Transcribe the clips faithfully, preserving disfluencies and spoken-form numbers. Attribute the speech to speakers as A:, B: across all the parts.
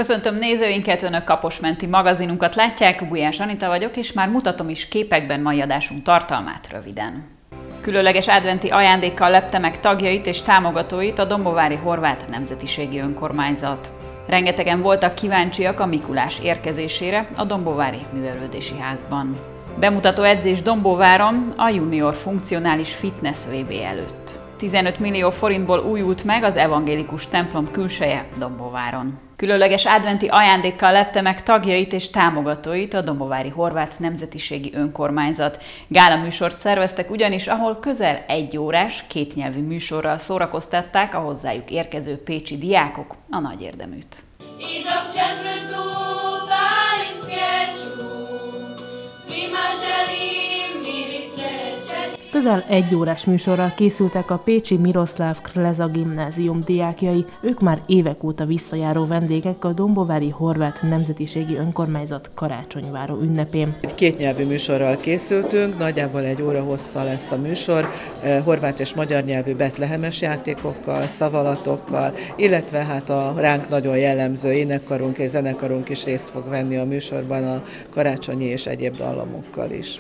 A: Köszöntöm nézőinket, Önök Kaposmenti magazinunkat látják, Gulyás Anita vagyok, és már mutatom is képekben mai adásunk tartalmát röviden. Különleges adventi ajándékkal lepte meg tagjait és támogatóit a Dombovári Horvát Nemzetiségi Önkormányzat. Rengetegen voltak kíváncsiak a Mikulás érkezésére a Dombovári Művelődési Házban. Bemutató edzés Dombóváron a junior funkcionális fitness vé bé előtt. tizenöt millió forintból újult meg az evangélikus templom külseje Dombóváron. Különleges adventi ajándékkal lepte meg tagjait és támogatóit a Dombovári Horvát Nemzetiségi Önkormányzat. Gála műsort szerveztek ugyanis, ahol közel egy órás, kétnyelvű műsorral szórakoztatták a hozzájuk érkező pécsi diákok a nagy érdeműt.
B: Közel egy órás műsorral készültek a pécsi Miroslav Krleza gimnázium diákjai, ők már évek óta visszajáró vendégek a Dombovári Horvát Nemzetiségi Önkormányzat karácsonyváró ünnepén.
C: Egy kétnyelvű műsorral készültünk, nagyjából egy óra hossza lesz a műsor, horvát és magyar nyelvű betlehemes játékokkal, szavalatokkal, illetve hát a ránk nagyon jellemző énekkarunk és zenekarunk is részt fog venni a műsorban a karácsonyi és egyéb dallamokkal is.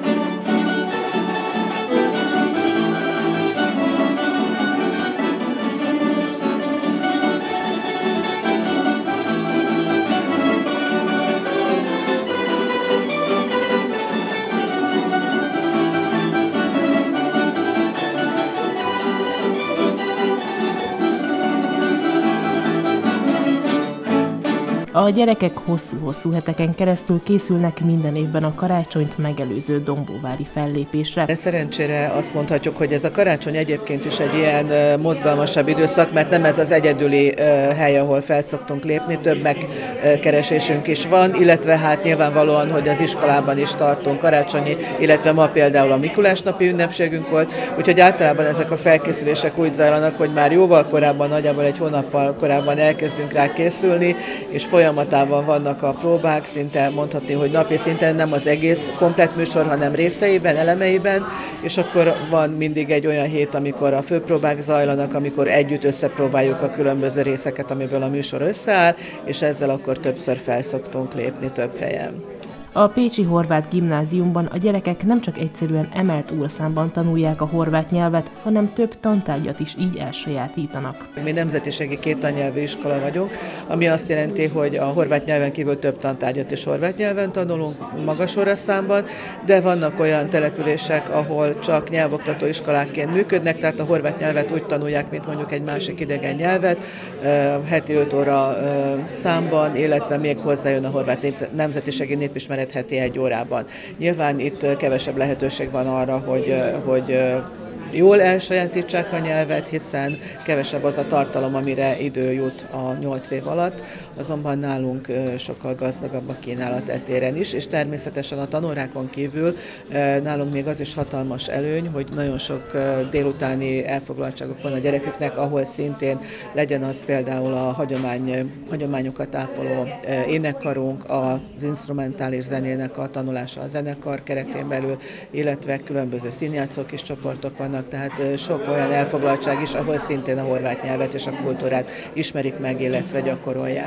B: A gyerekek hosszú-hosszú heteken keresztül készülnek minden évben a karácsonyt megelőző dombóvári fellépésre.
C: De szerencsére azt mondhatjuk, hogy ez a karácsony egyébként is egy ilyen mozgalmasabb időszak, mert nem ez az egyedüli hely, ahol felszoktunk lépni, több megkeresésünk is van, illetve hát nyilvánvalóan, hogy az iskolában is tartunk karácsonyi, illetve ma például a Mikulásnapi ünnepségünk volt, úgyhogy általában ezek a felkészülések úgy zajlanak, hogy már jóval korábban, nagyjából egy hónappal korábban elkezdünk rá készülni, és folyamatában vannak a próbák, szinte mondhatni, hogy napi szinten, nem az egész komplett műsor, hanem részeiben, elemeiben, és akkor van mindig egy olyan hét, amikor a főpróbák zajlanak, amikor együtt összepróbáljuk a különböző részeket, amiből a műsor összeáll, és ezzel akkor többször felszoktunk lépni több helyen.
B: A pécsi horvát gimnáziumban a gyerekek nem csak egyszerűen emelt óraszámban tanulják a horvát nyelvet, hanem több tantárgyat is így elsajátítanak.
C: Mi nemzetiségi kéttannyelvű iskola vagyunk, ami azt jelenti, hogy a horvát nyelven kívül több tantárgyat is horvát nyelven tanulunk magas óraszámban, de vannak olyan települések, ahol csak nyelvoktató iskolákként működnek, tehát a horvát nyelvet úgy tanulják, mint mondjuk egy másik idegen nyelvet, heti öt óra számban, illetve még hozzájön a horvát nemzetiségi népismeret heti egy órában. Nyilván itt kevesebb lehetőség van arra, hogy, hogy jól elsajátítsák a nyelvet, hiszen kevesebb az a tartalom, amire idő jut a nyolc év alatt, azonban nálunk sokkal gazdagabb a kínálat etéren is, és természetesen a tanórákon kívül nálunk még az is hatalmas előny, hogy nagyon sok délutáni elfoglaltságok van a gyereküknek, ahol szintén legyen az például a hagyomány, hagyományokat ápoló énekkarunk, az instrumentális zenének a tanulása a zenekar keretén belül, illetve különböző színjátszó kis csoportok vannak, tehát sok olyan elfoglaltság is, ahol szintén a horvát nyelvet és a kultúrát ismerik meg, illetve gyakorolják.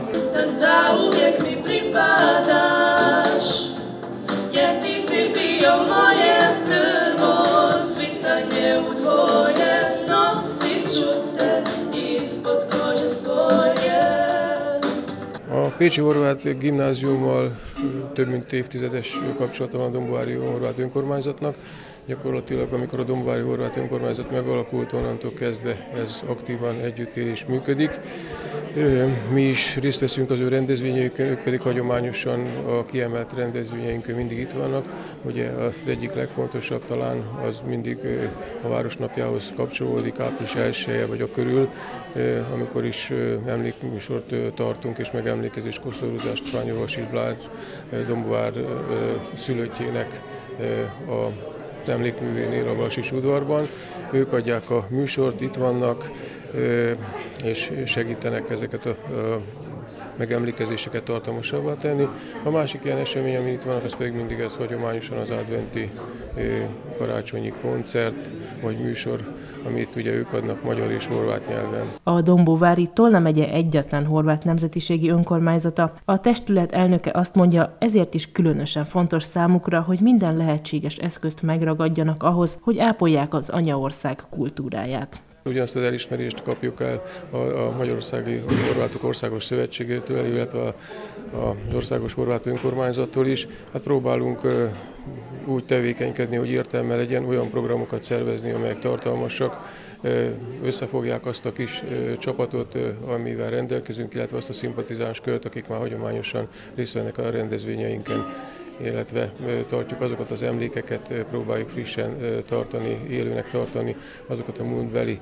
D: A pécsi horvát gimnáziummal több mint évtizedes kapcsolata van a Dombovári Horvát Önkormányzatnak. Gyakorlatilag, amikor a Dombovári Horvát Önkormányzat megalakult, onnantól kezdve ez aktívan együtt él és működik. Mi is részt veszünk az ő rendezvényeikön, ők pedig hagyományosan a kiemelt rendezvényeinkön mindig itt vannak. Ugye az egyik legfontosabb talán az mindig a Városnapjához kapcsolódik, április elseje vagy a körül, amikor is emlékműsort tartunk és megemlékezés koszorúzást Frányi-Orvosi Blács Dombovár szülöttjének a az emlékművénél a Valsis udvarban. Ők adják a műsort, itt vannak, és segítenek ezeket a megemlékezéseket tartalmasabbá tenni. A másik ilyen esemény, ami itt van, az pedig mindig ez hagyományosan az adventi karácsonyi koncert vagy műsor, amit ugye ők adnak magyar és horvát nyelven.
B: A Dombóvári Tolna megye egyetlen horvát nemzetiségi önkormányzata. A testület elnöke azt mondja, ezért is különösen fontos számukra, hogy minden lehetséges eszközt megragadjanak ahhoz, hogy ápolják az anyaország kultúráját.
D: Ugyanazt az elismerést kapjuk el a, a Magyarországi Horvátok Országos Szövetségétől, illetve a, a, az Országos Horvát Önkormányzattól is. Hát próbálunk uh, úgy tevékenykedni, hogy értelme legyen, olyan programokat szervezni, amelyek tartalmasak, uh, összefogják azt a kis uh, csapatot, uh, amivel rendelkezünk, illetve azt a szimpatizáns kört, akik már hagyományosan részt vennek a rendezvényeinken, illetve tartjuk azokat az emlékeket, próbáljuk frissen tartani, élőnek tartani, azokat a múltbeli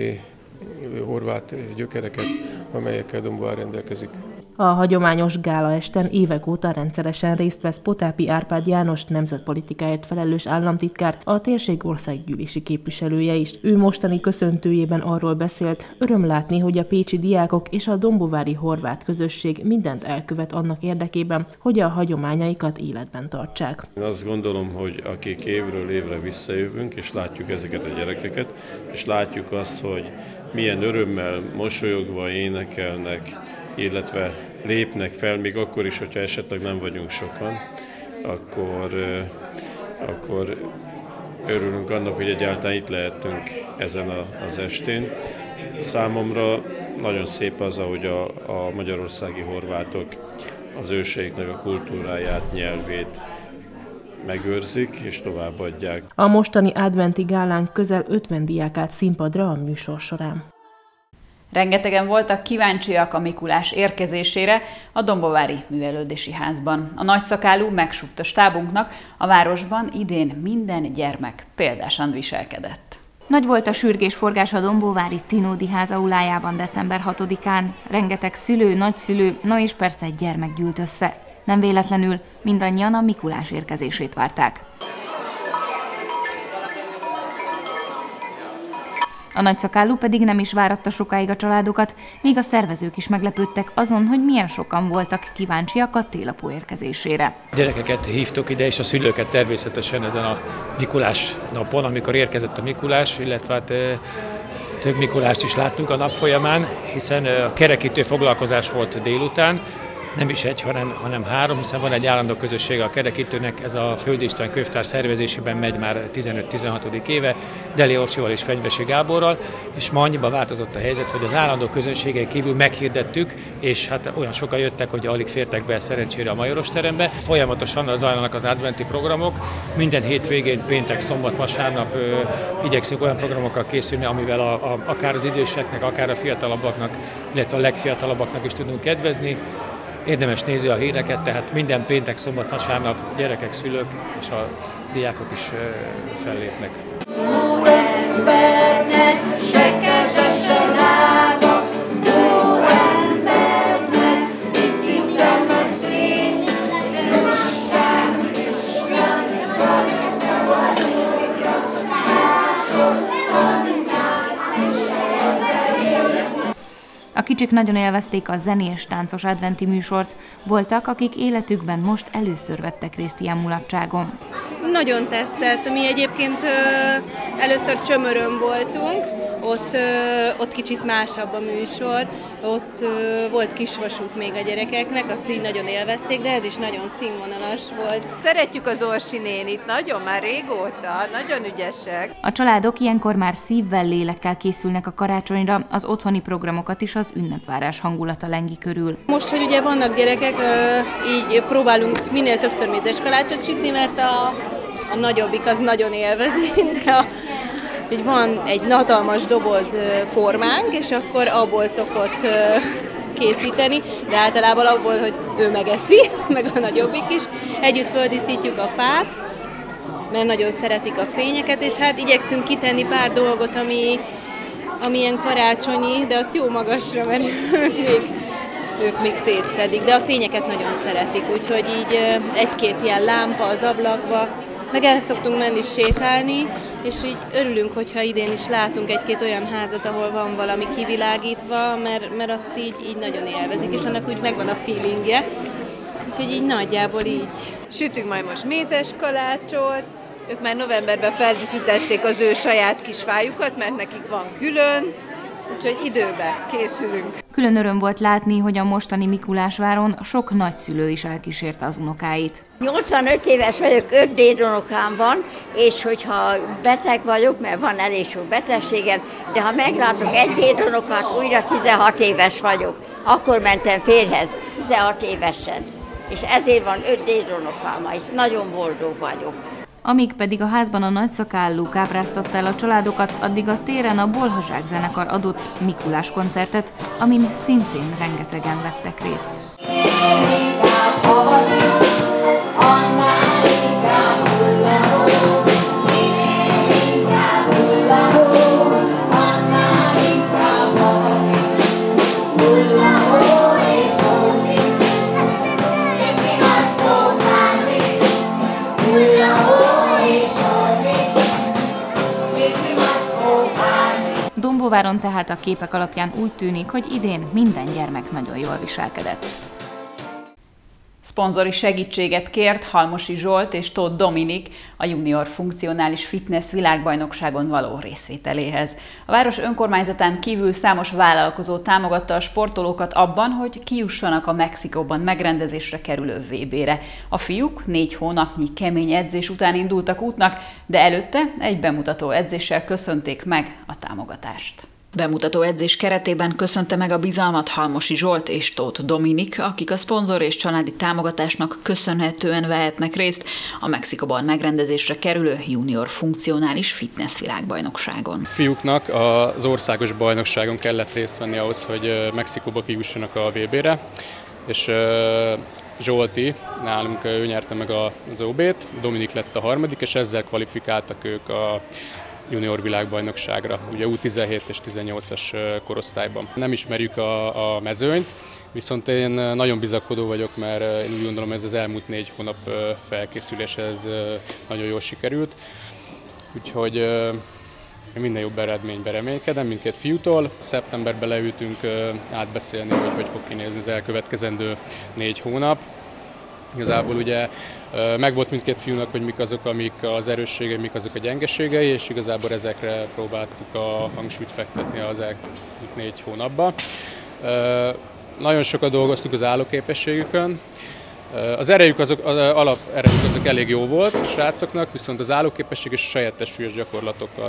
D: horvát gyökereket, amelyekkel Dombóvár rendelkezik.
B: A hagyományos gálaesten évek óta rendszeresen részt vesz Potápi Árpád János nemzetpolitikáért felelős államtitkár, a térség országgyűlési képviselője is. Ő mostani köszöntőjében arról beszélt, öröm látni, hogy a pécsi diákok és a dombóvári horvát közösség mindent elkövet annak érdekében, hogy a hagyományaikat életben tartsák.
E: Én azt gondolom, hogy akik évről évre visszajövünk, és látjuk ezeket a gyerekeket, és látjuk azt, hogy milyen örömmel, mosolyogva énekelnek, illetve lépnek fel, még akkor is, hogyha esetleg nem vagyunk sokan, akkor, akkor örülünk annak, hogy egyáltalán itt lehetünk ezen az estén. Számomra nagyon szép az, ahogy a, a magyarországi horvátok az őseiknek a kultúráját, nyelvét megőrzik és továbbadják.
B: A mostani adventi gálán közel ötven diák állt színpadra a műsor során.
A: Rengetegen voltak kíváncsiak a Mikulás érkezésére a Dombóvári Művelődési Házban. A nagyszakálú megsúgta stábunknak, a városban idén minden gyermek példásan viselkedett.
F: Nagy volt a sürgésforgás a Dombóvári Tinódi Ház aulájában december hatodikán. Rengeteg szülő, nagyszülő, na és persze egy gyermek gyűlt össze. Nem véletlenül mindannyian a Mikulás érkezését várták. A nagyszakálú pedig nem is váratta sokáig a családokat, még a szervezők is meglepődtek azon, hogy milyen sokan voltak kíváncsiak a télapó érkezésére.
G: A gyerekeket hívtuk ide, és a szülőket természetesen ezen a Mikulás napon, amikor érkezett a Mikulás, illetve hát több Mikulást is láttunk a nap folyamán, hiszen a kerekítő foglalkozás volt délután, nem is egy, hanem, hanem három, hiszen van egy állandó közössége a kerekítőnek, ez a Földi István könyvtár szervezésében megy már tizenöt-tizenhatodik éve, Deli Orsival és Fenyvesi Gáborral, és ma annyiban változott a helyzet, hogy az állandó közönségen kívül meghirdettük, és hát olyan sokan jöttek, hogy alig fértek be szerencsére a Majoros terembe. Folyamatosan zajlanak az adventi programok, minden hétvégén, péntek, szombat, vasárnap ö, igyekszünk olyan programokkal készülni, amivel a, a, akár az időseknek, akár a fiatalabbaknak, illetve a legfiatalabbaknak is tudunk kedvezni. Érdemes nézni a híreket, tehát minden péntek, szombat, vasárnap gyerekek, szülők és a diákok is fellépnek.
F: A kicsik nagyon élvezték a zenés, táncos adventi műsort. Voltak, akik életükben most először vettek részt ilyen mulatságon.
H: Nagyon tetszett. Mi egyébként ö, először Csömörön voltunk, ott, ö, ott kicsit másabb a műsor, ott ö, volt kisvasút még a gyerekeknek, azt így nagyon élvezték, de ez is nagyon színvonalas volt.
I: Szeretjük az Orsi nénit, nagyon már régóta, nagyon ügyesek.
F: A családok ilyenkor már szívvel, lélekkel készülnek a karácsonyra, az otthoni programokat is az ünnepvárás hangulata lengi körül.
H: Most, hogy ugye vannak gyerekek, így próbálunk minél többször mézes kalácsot sütni, mert a, a nagyobbik az nagyon élvezi, de a, így van egy hatalmas doboz formánk, és akkor abból szokott készíteni, de általában abból, hogy ő megeszi, meg a nagyobbik is. Együtt földíszítjük a fát, mert nagyon szeretik a fényeket, és hát igyekszünk kitenni pár dolgot, ami, ami ilyen karácsonyi, de az jó magasra, mert ők még, ők még szétszedik, de a fényeket nagyon szeretik, úgyhogy így egy-két ilyen lámpa az ablakba, meg el szoktunk menni sétálni, és így örülünk, hogyha idén is látunk egy-két olyan házat, ahol van valami kivilágítva, mert, mert azt így, így nagyon élvezik, és annak úgy megvan a feelingje. Úgyhogy így nagyjából így.
I: Sütünk majd most mézes kalácsot, ők már novemberben feldíszítették az ő saját kis fájukat, mert nekik van külön, úgyhogy időben készülünk.
F: Külön öröm volt látni, hogy a mostani Mikulásváron sok nagyszülő is elkísérte az unokáit.
J: nyolcvanöt éves vagyok, öt dédunokám van, és hogyha beteg vagyok, mert van elég sok betegségem, de ha meglátok egy dédunokat, újra tizenhat éves vagyok. Akkor mentem férjhez, tizenhat évesen, és ezért van öt dédunokám, és nagyon boldog vagyok.
F: Amíg pedig a házban a nagyszakállú kápráztatta el a családokat, addig a téren a Bolhazsák zenekar adott Mikulás koncertet, amin szintén rengetegen vettek részt. Dombóváron tehát a képek alapján úgy tűnik, hogy idén minden gyermek nagyon jól viselkedett.
A: Szponzori segítséget kért Halmosi Zsolt és Tóth Dominik a junior funkcionális fitness világbajnokságon való részvételéhez. A város önkormányzatán kívül számos vállalkozó támogatta a sportolókat abban, hogy kijussanak a Mexikóban megrendezésre kerülő vé bére. A fiúk négy hónapnyi kemény edzés után indultak útnak, de előtte egy bemutató edzéssel köszönték meg a támogatást. Bemutató edzés keretében köszönte meg a bizalmat Halmosi Zsolt és Tóth Dominik, akik a szponzor és családi támogatásnak köszönhetően vehetnek részt a Mexikóban megrendezésre kerülő junior funkcionális fitness világbajnokságon.
K: Fiúknak az országos bajnokságon kellett részt venni ahhoz, hogy Mexikóba kijussanak a vé bére, és Zsolti, nálunk ő nyerte meg az ó bét, Dominik lett a harmadik, és ezzel kvalifikáltak ők a junior világbajnokságra, ugye U tizenhét és tizennyolcas korosztályban. Nem ismerjük a, a mezőnyt, viszont én nagyon bizakodó vagyok, mert én úgy gondolom, ez az elmúlt négy hónap felkészülés, ez nagyon jól sikerült. Úgyhogy én minden jobb eredményben reménykedem mindkét fiútól. Szeptemberben leültünk átbeszélni, hogy hogy fog kinézni az elkövetkezendő négy hónap. Igazából ugye megvolt mindkét fiúnak, hogy mik azok, amik az erősségei, mik azok a gyengeségei, és igazából ezekre próbáltuk a hangsúlyt fektetni az elmúlt négy hónapban. Nagyon sokat dolgoztuk az állóképességükön. Az erejük azok, az alap erejük azok elég jó volt a srácoknak, viszont az állóképesség és a saját testsúlyos gyakorlatokat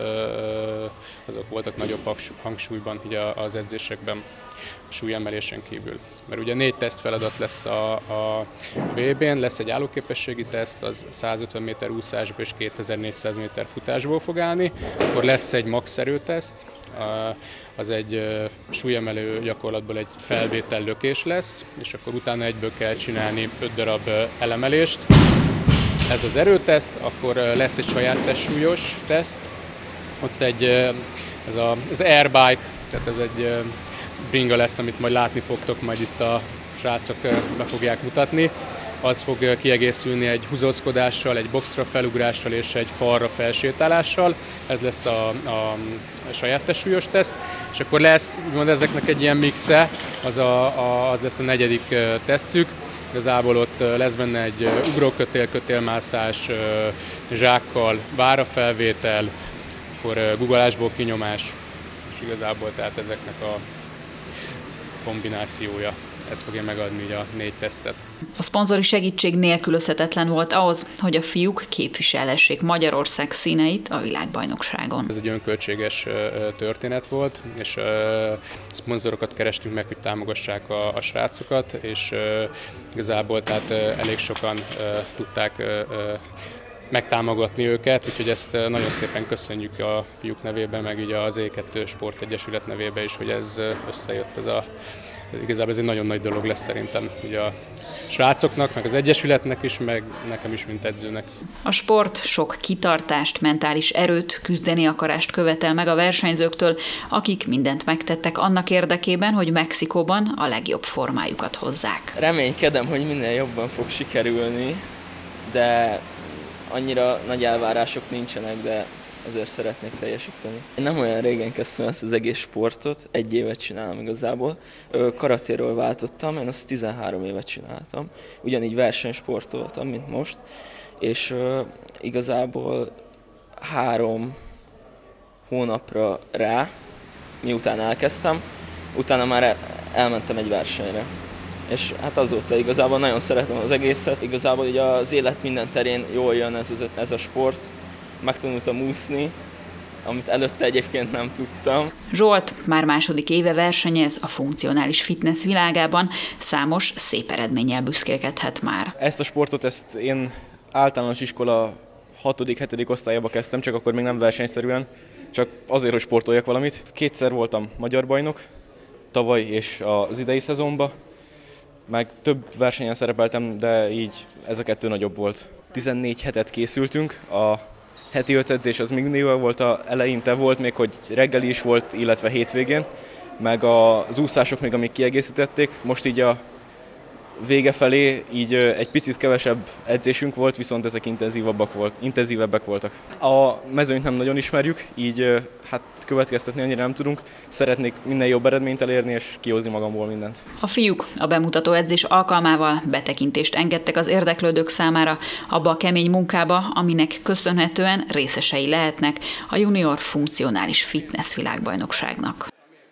K: azok voltak nagyobb hangsúlyban így az edzésekben, a súlyemelésen kívül. Mert ugye négy teszt feladat lesz a, a vé bén, lesz egy állóképességi teszt, az százötven méter úszásból és kétezer-négyszáz méter futásból fog állni, akkor lesz egy max erőteszt, az egy súlyemelő gyakorlatból egy felvétel lökés lesz, és akkor utána egyből kell csinálni öt darab elemelést. Ez az erőteszt, akkor lesz egy saját testsúlyos teszt, ott egy, ez a, az airbike, tehát ez egy bringa lesz, amit majd látni fogtok, majd itt a srácok be fogják mutatni. Az fog kiegészülni egy húzózkodással, egy boxra felugrással és egy falra felsétálással. Ez lesz a, a saját testsúlyos teszt, és akkor lesz úgymond ezeknek egy ilyen mixe, az, a, a, az lesz a negyedik tesztük. Igazából ott lesz benne egy ugrókötél, kötélmászás, zsákkal, várafelvétel, akkor guggolásból kinyomás, és igazából tehát ezeknek a kombinációja. Ez fogja megadni így a négy tesztet.
A: A szponzori segítség nélkülözhetetlen volt ahhoz, hogy a fiúk képviselhessék Magyarország színeit a világbajnokságon.
K: Ez egy önköltséges történet volt, és szponzorokat kerestünk meg, hogy támogassák a, a srácokat, és igazából tehát elég sokan tudták megtámogatni őket, úgyhogy ezt nagyon szépen köszönjük a fiúk nevében, meg így az é kettő Sportegyesület nevében is, hogy ez összejött, ez a igazából ez egy nagyon nagy dolog lesz szerintem ugye a srácoknak, meg az egyesületnek is, meg nekem is, mint edzőnek.
A: A sport sok kitartást, mentális erőt, küzdeni akarást követel meg a versenyzőktől, akik mindent megtettek annak érdekében, hogy Mexikóban a legjobb formájukat hozzák.
L: Reménykedem, hogy minél jobban fog sikerülni, de annyira nagy elvárások nincsenek, de azért szeretnék teljesíteni. Én nem olyan régen kezdtem ezt az egész sportot, egy évet csinálom igazából. Karatéról váltottam, én azt tizenhárom évet csináltam. Ugyanígy versenysportoltam, mint most, és igazából három hónapra rá, miután elkezdtem, utána már elmentem egy versenyre. És hát azóta igazából nagyon szeretem az egészet, igazából így az élet minden terén jól jön ez, ez a sport. Megtanultam úszni, amit előtte egyébként nem tudtam.
A: Zsolt már második éve versenyez a funkcionális fitness világában, számos szép eredménnyel büszkélkedhet már.
M: Ezt a sportot ezt én általános iskola hatodik-hetedik osztályába kezdtem, csak akkor még nem versenyszerűen, csak azért, hogy sportoljak valamit. Kétszer voltam magyar bajnok, tavaly és az idei szezonban, meg több versenyen szerepeltem, de így ez a kettő nagyobb volt. tizennégy hetet készültünk, a heti öt edzés az mindig volt, a eleinte volt még, hogy reggeli is volt, illetve hétvégén, meg az úszások még, amik kiegészítették. Most így a vége felé így egy picit kevesebb edzésünk volt, viszont ezek intenzívabbak volt, intenzívebbek voltak. A mezőnyt nem nagyon ismerjük, így hát következtetni annyira nem tudunk. Szeretnék minden jobb eredményt elérni és kihozni magamból mindent.
A: A fiúk a bemutató edzés alkalmával betekintést engedtek az érdeklődők számára abba a kemény munkába, aminek köszönhetően részesei lehetnek a junior funkcionális fitness világbajnokságnak.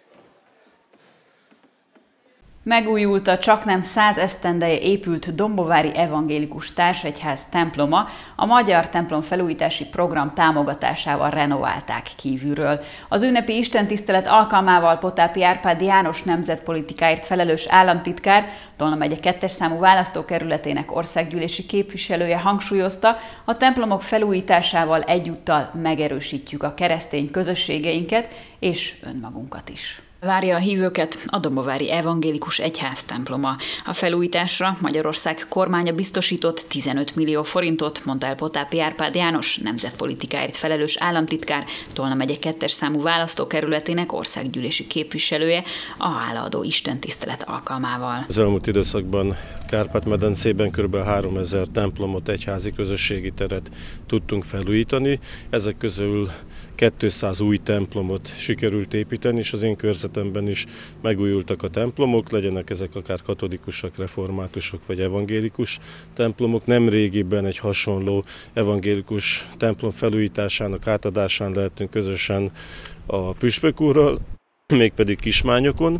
A: Megújult a csaknem száz esztendeje épült Dombovári Evangélikus Társegyház temploma, a Magyar Templom felújítási program támogatásával renoválták kívülről. Az ünnepi istentisztelet alkalmával Potápi Árpád János nemzetpolitikáért felelős államtitkár, Tolna megye kettes számú választókerületének országgyűlési képviselője hangsúlyozta, a templomok felújításával egyúttal megerősítjük a keresztény közösségeinket és önmagunkat is. Várja a hívőket a Dombovári Evangélikus Egyház temploma. A felújításra Magyarország kormánya biztosított tizenöt millió forintot, mondta el Potápi Árpád János nemzetpolitikáért felelős államtitkár, Tolna megye kettes számú választókerületének országgyűlési képviselője a hálaadó istentisztelet alkalmával.
E: Az elmúlt időszakban Kárpát-medencében kb. háromezer templomot, egyházi közösségi teret tudtunk felújítani. Ezek közül kétszáz új templomot sikerült építeni, és az én körzetemben is megújultak a templomok, legyenek ezek akár katolikusak, reformátusok vagy evangélikus templomok. Nemrégiben egy hasonló evangélikus templom felújításának átadásán lehetünk közösen a püspök úrral, mégpedig Kismányokon,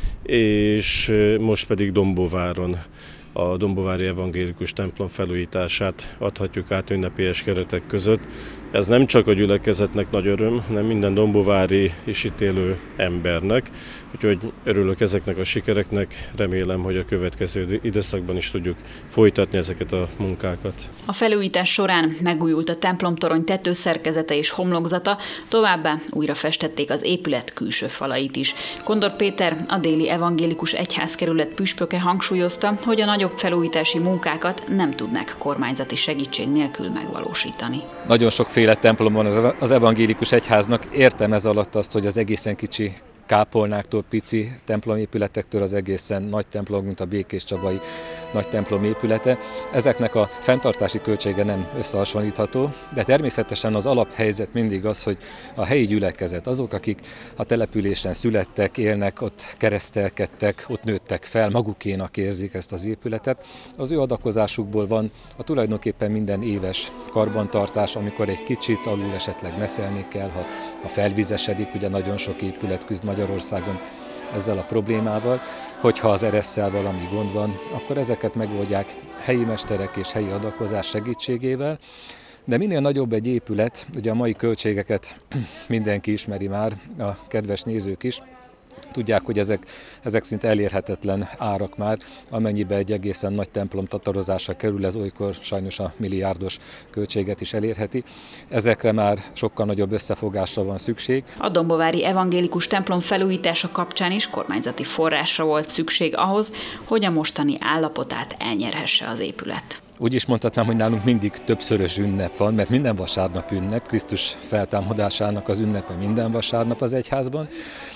E: és most pedig Dombováron a Dombovári Evangélikus templom felújítását adhatjuk át ünnepélyes keretek között. Ez nem csak a gyülekezetnek nagy öröm, hanem minden dombovári és itt élő embernek. Úgyhogy örülök ezeknek a sikereknek, remélem, hogy a következő időszakban is tudjuk folytatni ezeket a munkákat.
A: A felújítás során megújult a templomtorony tetőszerkezete és homlokzata, továbbá újra festették az épület külső falait is. Kondor Péter, a Déli Evangélikus Egyházkerület püspöke hangsúlyozta, hogy a nagyobb felújítási munkákat nem tudnák kormányzati segítség nélkül megvalósítani.
N: Nagyon sokféle templom van az evangélikus egyháznak, értem ez alatt azt, hogy az egészen kicsi kápolnáktól, pici templomépületektől az egészen nagy templom, mint a Békés Csabai nagy templom épülete. Ezeknek a fenntartási költsége nem összehasonlítható, de természetesen az alaphelyzet mindig az, hogy a helyi gyülekezet, azok, akik a településen születtek, élnek, ott keresztelkedtek, ott nőttek fel, magukénak érzik ezt az épületet. Az ő adakozásukból van a tulajdonképpen minden éves karbantartás, amikor egy kicsit alul esetleg messzelni kell, ha, ha felvizesedik, ugye nagyon sok épület küzd Magyarországon ezzel a problémával, hogyha az eresszel valami gond van, akkor ezeket megoldják helyi mesterek és helyi adakozás segítségével. De minél nagyobb egy épület, ugye a mai költségeket mindenki ismeri már, a kedves nézők is, tudják, hogy ezek, ezek szinte elérhetetlen árak már, amennyiben egy egészen nagy templom tatarozása kerül, ez olykor sajnos a milliárdos költséget is elérheti. Ezekre már sokkal nagyobb összefogásra van szükség.
A: A Dombovári Evangélikus templom felújítása kapcsán is kormányzati forrásra volt szükség ahhoz, hogy a mostani állapotát elnyerhesse az épület.
N: Úgy is mondhatnám, hogy nálunk mindig többszörös ünnep van, mert minden vasárnap ünnep, Krisztus feltámadásának az ünnepe minden vasárnap az egyházban.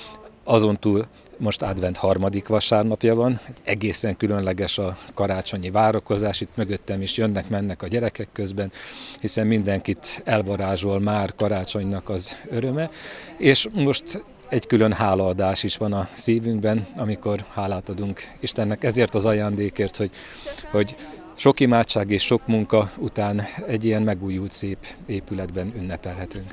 N: Azon túl most advent harmadik vasárnapja van, egészen különleges a karácsonyi várakozás, itt mögöttem is jönnek-mennek a gyerekek közben, hiszen mindenkit elvarázsol már karácsonynak az öröme, és most egy külön hálaadás is van a szívünkben, amikor hálát adunk Istennek ezért az ajándékért, hogy, hogy sok imádság és sok munka után egy ilyen megújult szép épületben ünnepelhetünk.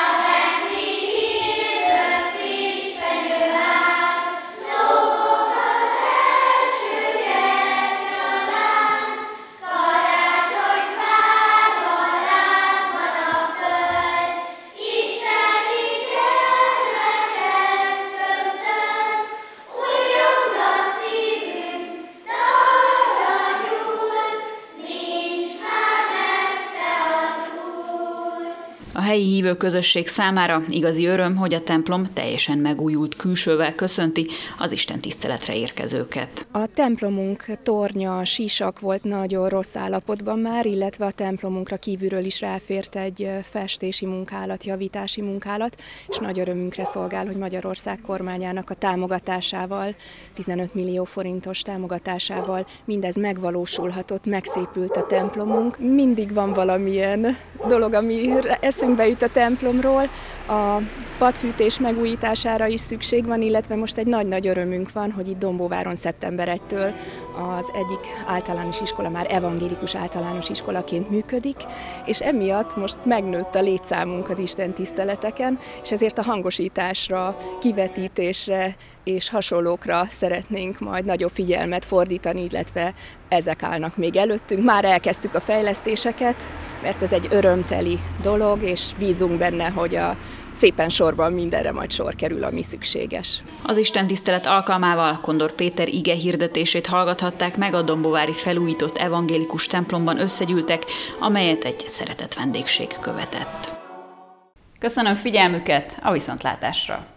A: A helyi hívő közösség számára igazi öröm, hogy a templom teljesen megújult külsővel köszönti az istentiszteletre érkezőket.
O: A templomunk tornya, sísak volt nagyon rossz állapotban már, illetve a templomunkra kívülről is ráfért egy festési munkálat, javítási munkálat, és nagy örömünkre szolgál, hogy Magyarország kormányának a támogatásával, tizenöt millió forintos támogatásával mindez megvalósulhatott, megszépült a templomunk. Mindig van valamilyen dolog, ami eszünkbe jut a templomról. A padfűtés megújítására is szükség van, illetve most egy nagy-nagy örömünk van, hogy itt Dombóváron szeptember elsejétől az egyik általános iskola már evangélikus általános iskolaként működik, és emiatt most megnőtt a létszámunk az istentiszteleteken, és ezért a hangosításra, kivetítésre és hasonlókra szeretnénk majd nagyobb figyelmet fordítani, illetve ezek állnak még előttünk. Már elkezdtük a fejlesztéseket, mert ez egy örömteli dolog, és bízunk benne, hogy a szépen sorban mindenre majd sor kerül, ami szükséges.
A: Az istentisztelet alkalmával Kondor Péter ige hirdetését hallgathatták meg, a dombóvári felújított evangélikus templomban összegyűltek, amelyet egy szeretett vendégség követett. Köszönöm figyelmüket, a viszontlátásra!